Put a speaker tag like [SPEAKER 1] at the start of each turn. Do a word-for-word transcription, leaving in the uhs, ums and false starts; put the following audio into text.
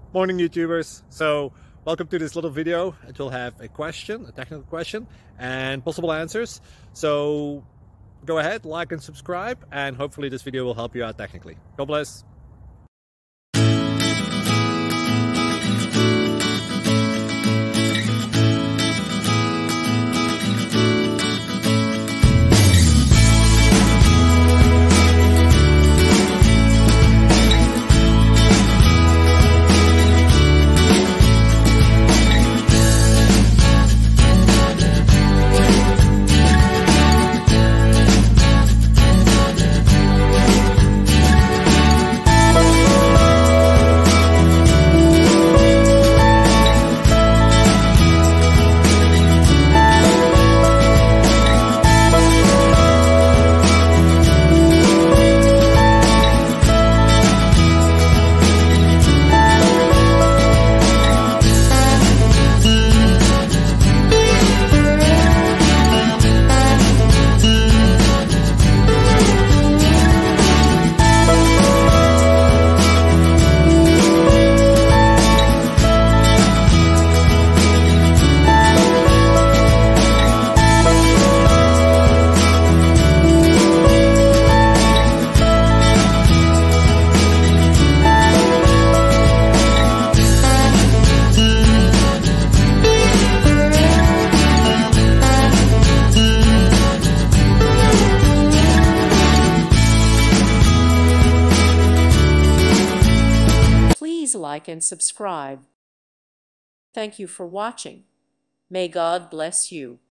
[SPEAKER 1] Morning, YouTubers. So welcome to this little video. It will have a question, a technical question, and possible answers. So go ahead, like and subscribe, and hopefully this video will help you out technically. God bless.
[SPEAKER 2] Please like and subscribe. Thank you for watching. May God bless you.